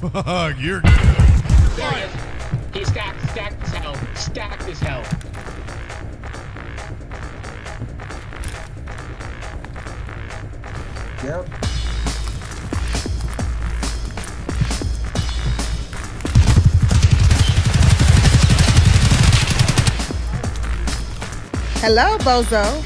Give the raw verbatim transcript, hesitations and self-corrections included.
Fuck, you're... There he is. He's stacked, stacked as hell. Stacked as hell. Yep. Hello, bozo.